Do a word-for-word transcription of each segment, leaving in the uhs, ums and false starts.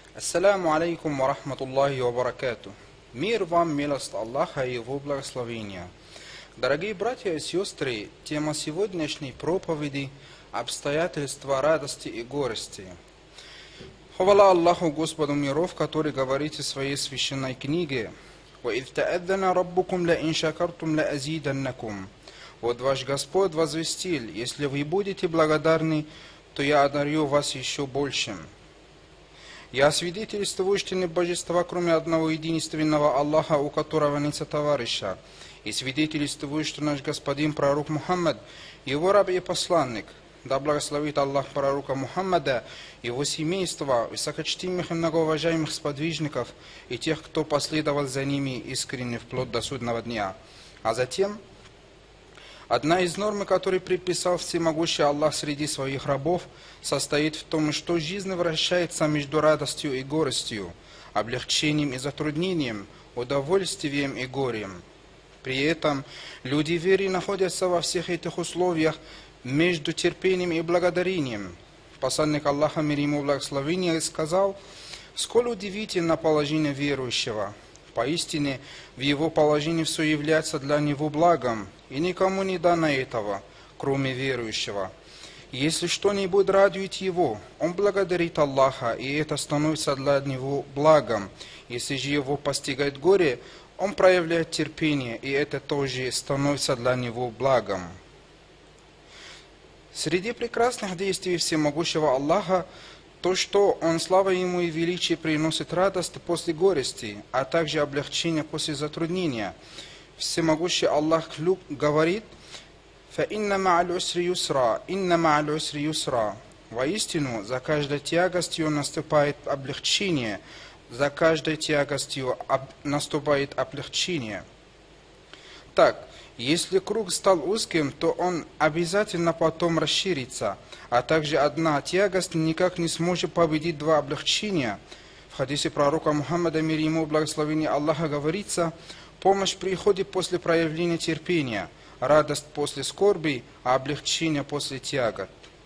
Ассаляму алейкум ва рахматуллахи ва баракату. Мир вам, милость Аллаха и Его благословения. Дорогие братья и сестры, тема сегодняшней проповеди – обстоятельства радости и горести. Хвала Аллаху, Господу миров, который говорит в своей священной книге: «Ваидh та'аддана раббукум ла ин шакартум ла азиданнакум». Вот ваш Господь возвестил: если вы будете благодарны, то я одарю вас еще большим. Я свидетельствую, что нет божества, кроме одного единственного Аллаха, у которого нет товарища. И свидетельствую, что наш господин пророк Мухаммад, его раб и посланник. Да благословит Аллах пророка Мухаммада, его семейство, высокочтимых и многоуважаемых сподвижников и тех, кто последовал за ними искренне вплоть до судного дня. А затем, одна из норм, которую предписал всемогущий Аллах среди своих рабов, состоит в том, что жизнь вращается между радостью и горестью, облегчением и затруднением, удовольствием и горем. При этом люди веры находятся во всех этих условиях между терпением и благодарением. Посланник Аллаха, мир ему благословения, сказал: «Сколь удивительно положение верующего! Поистине, в его положении все является для него благом, и никому не дано этого, кроме верующего. Если что-нибудь радует его, он благодарит Аллаха, и это становится для него благом. Если же его постигает горе, он проявляет терпение, и это тоже становится для него благом». Среди прекрасных действий всемогущего Аллаха то, что Он, слава Ему и величие, приносит радость после горести, а также облегчение после затруднения. Всемогущий Аллах говорит: «Фаинна ма'аль усри юсра, инна ма'аль усри юсра». Воистину, за каждой тягостью наступает облегчение, за каждой тягостью наступает облегчение. Так, если круг стал узким, то он обязательно потом расширится, а также одна тягость никак не сможет победить два облегчения. В хадисе пророка Мухаммада, мир ему благословение Аллаха, говорится: помощь приходит после проявления терпения, радость после скорби, а облегчение после тягот.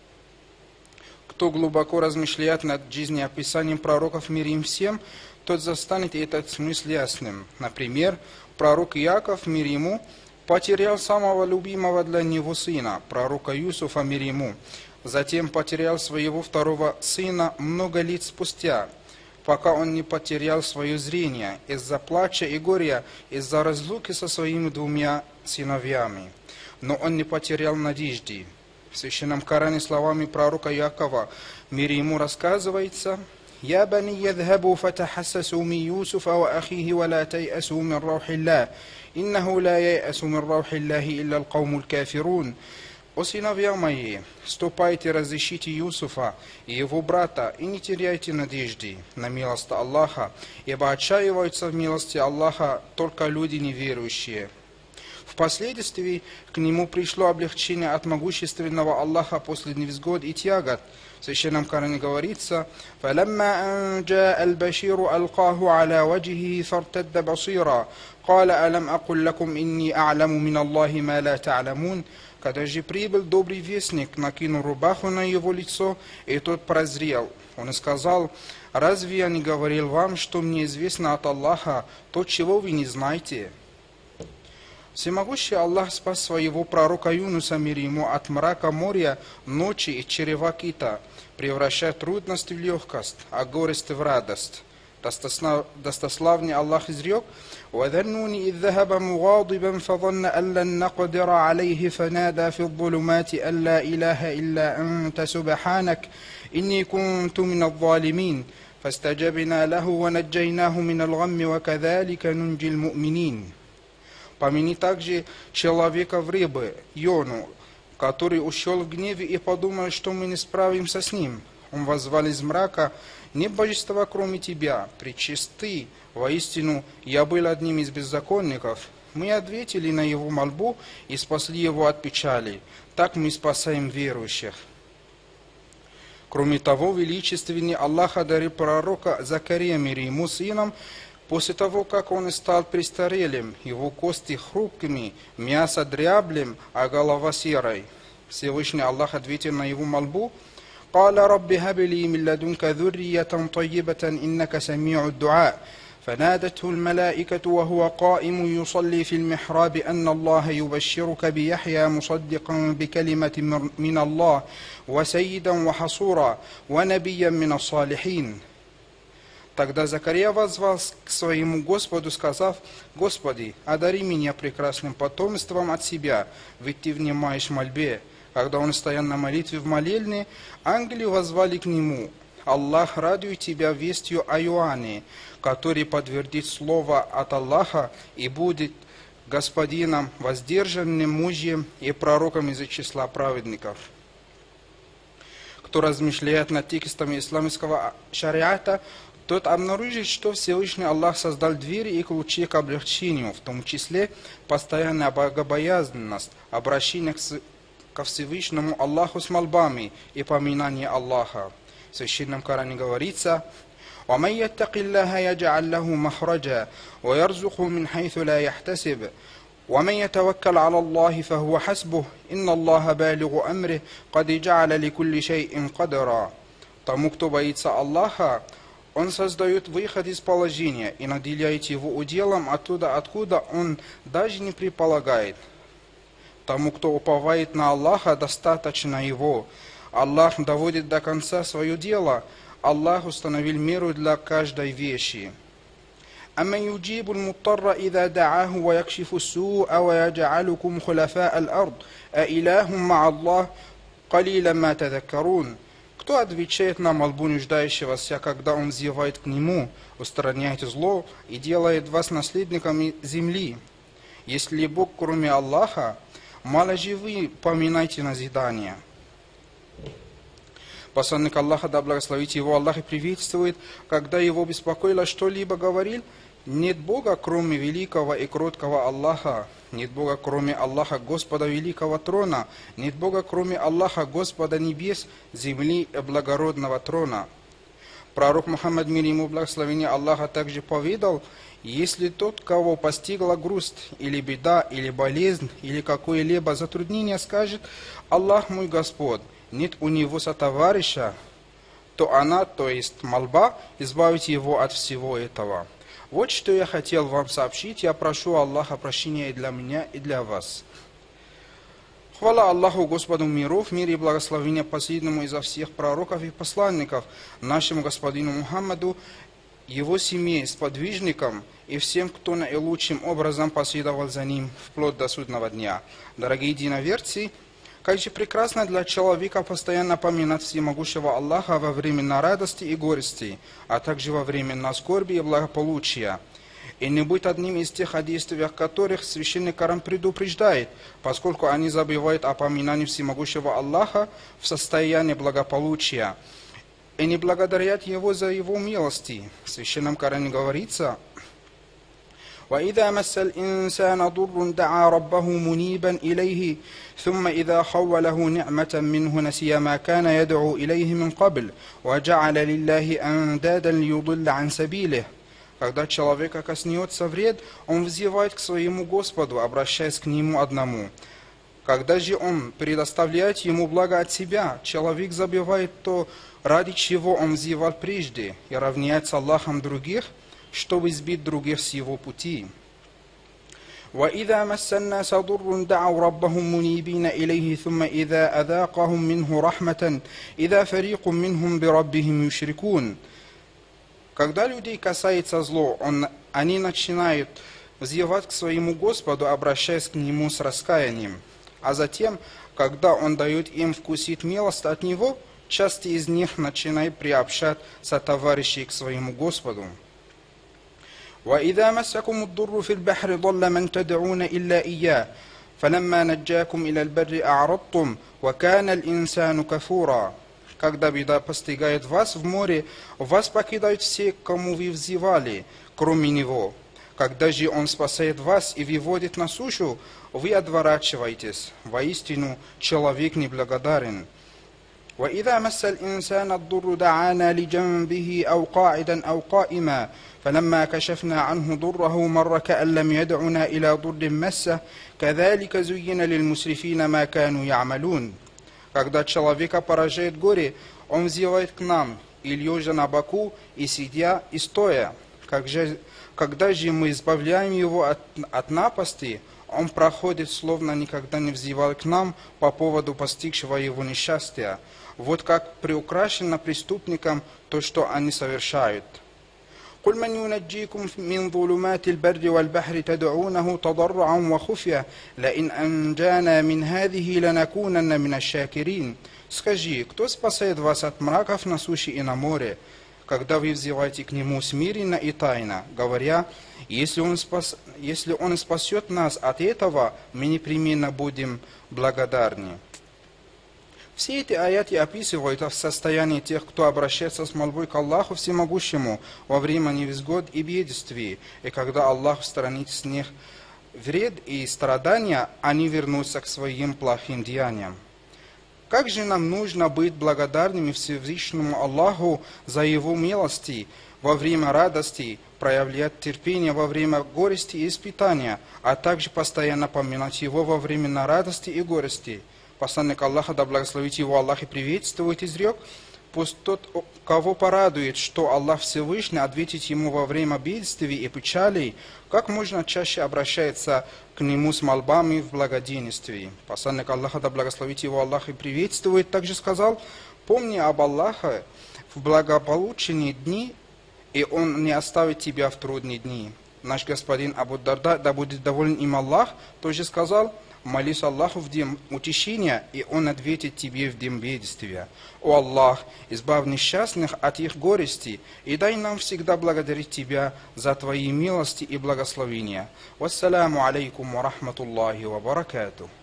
Кто глубоко размышляет над жизнеописанием пророков, мир им всем, тот застанет этот смысл ясным. Например, пророк Иаков, мир ему, потерял самого любимого для него сына, пророка Юсуфа, мир ему. Затем потерял своего второго сына много лет спустя, пока он не потерял свое зрение из-за плача и горя, из-за разлуки со своими двумя сыновьями. Но он не потерял надежды. В Священном Коране словами пророка Иакова, мир ему, рассказывается: «Я бани ядхабу фатахассасу ми Юсуфа ва ахихи ва ла тайасу мин раухиллах, иннаху ла яйасу мин раухиллахи илля алкаумуль кафирун». «О сыновья мои, ступайте, разыщите Юсуфа и его брата, и не теряйте надежды на милость Аллаха, ибо отчаиваются в милости Аллаха только люди неверующие». Впоследствии к нему пришло облегчение от могущественного Аллаха после невзгод и тягот. В Священном Коране говорится: «Фалямма ан джаа аль-баширу алкаху аля ваджихи фартадда басира, каля алям акуль лакум инни а'ламу мин Аллахи ма ла та'ламун». Когда же прибыл добрый вестник, накинул рубаху на его лицо, и тот прозрел. Он сказал: «Разве я не говорил вам, что мне известно от Аллаха то, чего вы не знаете?» Всемогущий Аллах спас своего пророка Юнуса, мир ему, от мрака моря, ночи и чрева кита, превращая трудность в легкость, а горесть в радость. Достославный Аллах изрек: «وَذَنُّونِ إِذْ ذَهَبَ مُغَاضِبًا فَظَنَّ أَن لَّن نَّقْدِرَ عَلَيْهِ فَنَادَى فِي الظُّلُمَاتِ أَن لَّا إِلَٰهَ إِلَّا أَنتَ سُبْحَانَكَ إِنِّي كُنتُ مِنَ الظَّالِمِينَ فَاسْتَجَبْنَا لَهُ وَنَجَّيْنَاهُ مِنَ الْغَمِّ وَكَذَٰلِكَ نُنْجِي الْمُؤْمِنِينَ». Помяни также человека в рыбы, Йону, который ушел в гневе и подумал, что мы не справимся с ним. Он воззвал из мрака: «Нет божества, кроме тебя, пречисты, воистину, я был одним из беззаконников». Мы ответили на его мольбу и спасли его от печали. Так мы спасаем верующих. Кроме того, величественный Аллах одарил пророка Закария, мир ему, сыном. После того, как он стал престарелым, его кости хрупкими, мясо дряблым, а голова серой. Всевышний Аллах ответил на его мольбу: قال رب هب لي من لدنك ذرية طيبة إنك سميع الدعاء فنادته الملائكة وهو قائم يصلي في المحراب أن الله يبشرك بيحيى مصدقا بكلمة من الله وسيدا وحصورا ونبيا من الصالحين. Тогда Закария воззвал к своему Господу, сказав: «Господи, одари меня прекрасным потомством от себя, ведь Ты внимаешь мольбе». Когда он стоял на молитве в молельне, ангелы воззвали к нему: «Аллах радует тебя вестью о Иоанне, который подтвердит слово от Аллаха и будет господином, воздержанным мужем и пророком из числа праведников». Кто размышляет над текстами исламского шариата, тот обнаружит, что Всевышний Аллах создал двери и ключи к облегчению, в том числе постоянная богобоязненность, обращение ко Всевышнему Аллаху с мольбами и поминание Аллаха. В Священном Коране говорится: وَمَنْ يَتَّقِ اللَّهَ يَجْعَلْ لَهُ مَخْرَجًا وَيَرْزُقْهُ مِنْ حَيْثُ لَا يَحْتَسِبُ وَمَنْ يَتَوَكَّلْ عَلَى اللَّهِ فَهُوَ حَسْبُهُ إِنَّ اللَّهَ بَالِغُ أَمْرِهِ قَدْ جَعَلَ لِكُلِّ شَيْءٍ قَدْرًا. Тому, кто боится Аллаха, Он создает выход из положения и наделяет его уделом оттуда, откуда он даже не предполагает. Тому, кто уповает на Аллаха, достаточно его. Аллах доводит до конца свое дело. Аллах установил меру для каждой вещи. أَمَّنْ يُجِيبُ الْمُضْطَرَّ إِذَا دَعَاهُ وَيَكْشِفُ السُّوءَ وَيَجْعَلُكُمْ خُلَفَاءَ الْأَرْضِ أَإِلَٰهٌ مَّعَ اللَّهِ قَلِيلًا مَا تَذَكَّرُونَ. Кто отвечает на мольбу нуждающегося, когда он взывает к нему, устраняет зло и делает вас наследниками земли? Если Бог, кроме Аллаха, мало же вы поминайте назидания. Посланник Аллаха, да благословит его Аллах и приветствует, когда его беспокоило что-либо, говорил: нет Бога, кроме великого и кроткого Аллаха, нет Бога, кроме Аллаха, Господа великого трона, нет Бога, кроме Аллаха, Господа небес, земли и благородного трона. Пророк Мухаммад, мир ему, благословение Аллаха, также поведал: если тот, кого постигла грусть, или беда, или болезнь, или какое-либо затруднение, скажет: Аллах мой Господь, нет у него сотоварища, то она, то есть мольба, избавить его от всего этого. Вот что я хотел вам сообщить. Я прошу Аллаха прощения и для меня, и для вас. Хвала Аллаху, Господу миров, мир и благословение последнему изо всех пророков и посланников, нашему Господину Мухаммаду, его семье, сподвижникам и всем, кто наилучшим образом последовал за ним вплоть до судного дня. Дорогие единоверцы, как же прекрасно для человека постоянно поминать всемогущего Аллаха во времена радости и горести, а также во времена скорби и благополучия. И не быть одним из тех, о действиях которых Священный Коран предупреждает, поскольку они забывают о поминании всемогущего Аллаха в состоянии благополучия и не благодарят Его за Его милости. В Священном Коране говорится: وَإِذَا مَسَّ الْإِنسَانَ ضُرٌّ دَعَا رَبَّهُ مُنِيبًا إِلَيْهِ ثُمَّ إِذَا خَوَّلَهُ نِعْمَةً مِّنْهُ نَسِيَ مَا كَانَ يَدْعُو إِلَيْهِ مِنْ قَبْلُ وَجَعَلَ لِلَّهِ أَنْدَادًا لِيُضِلَّ عَنْ سَبِيلِهِ. Когда человека коснется вред, он взывает к своему Господу, обращаясь к Нему одному. Когда же он предоставляет ему благо от себя, человек забывает то, ради чего он взывал прежде, и равняется Аллахом других, чтобы сбить других с его пути. وَإِذَا مَسَّ النَّاسَ ضُرٌّ دَعَوْا رَبَّهُمْ مُنِيبِينَ إِلَيْهِ ثُمَّ إِذَا أَذَاقَهُمْ مِنْهُ رَحْمَةً إِذَا فَرِيقٌ مِّنْهُمْ بِرَبِّهِمْ يُشْرِكُونَ. Когда людей касается зло, он, они начинают взывать к своему Господу, обращаясь к Нему с раскаянием. А затем, когда Он дает им вкусить милость от Него, часть из них начинает приобщать сотоварищей к своему Господу. وَإِذَا مَسَّكُمُ الضُّرُّ فِي الْبَحْرِ ضَلَّ مَنْ تَدْعُونَ إِلَّا إِيَّاهُ فَلَمَّا نَجَّاكُمْ إِلَى الْبَرِّ أَعْرَضْتُمْ وَكَانَ الْإِنسَانُ كَفُورًا. Когда беда постигает вас в море, вас покидают все, кому вы взывали, кроме Него. Когда же Он спасает вас и выводит на сушу, вы отворачиваетесь. Воистину, человек неблагодарен. وَإِذَا مَسَّ الْإِنسَانَ الضُّرُّ دَعَانَا لِجَنْبِهِ أَوْ قَاعِدًا أَوْ قَائِمًا فَلَمَّا كَشَفْنَا عَنْهُ ضُرَّهُ مَرَّ كَأَن لَّمْ يَدْعُنَا إِلَى ضُرٍّ مَّسَّهُ كَذَلِكَ زُيِّنَ لِلْمُسْرِفِينَ مَا كَانُوا يَعْمَلُونَ. Когда человека поражает горе, Он взывает к нам, и лежа на боку, и сидя, и стоя. Как же, когда же мы избавляем его от, от напасти, он проходит, словно никогда не взывал к нам по поводу постигшего его несчастья. Вот как приукрашено преступникам то, что они совершают. قل من ينجيكم من ظلمات البر والبحر تدعونه تضرعا وخفيا لئن أنجانا من هذه لنكونن من الشاكرين. Скажи, кто спасает вас от мраков на суше и на море, когда вы взываете к Нему смиренно и тайно, говоря, если Он, спас... если Он спасет нас от этого, мы непременно будем благодарны. Все эти аяты описывают состояние тех, кто обращается с мольбой к Аллаху Всемогущему во время невзгод и бедствий, и когда Аллах устранит с них вред и страдания, они вернутся к своим плохим деяниям. Как же нам нужно быть благодарными Всевышнему Аллаху за Его милости во время радости, проявлять терпение во время горести и испытания, а также постоянно поминать Его во времена радости и горести. Посланник Аллаха, да благословит его Аллах и приветствует, изрек: пусть тот, кого порадует, что Аллах Всевышний ответит ему во время бедствий и печалей, как можно чаще обращается к нему с мольбами в благоденствии. Посланник Аллаха, да благословит его Аллах и приветствует, также сказал: помни об Аллахе в благополучные дни, и Он не оставит тебя в трудные дни. Наш господин Абу Дарда, да будет доволен им Аллах, тоже сказал: молись Аллаху в день утешения, и Он ответит тебе в день бедствия. О Аллах, избавь несчастных от их горести, и дай нам всегда благодарить Тебя за Твои милости и благословения. Вассаляму алейкум ва рахматуллахи ва баракатух.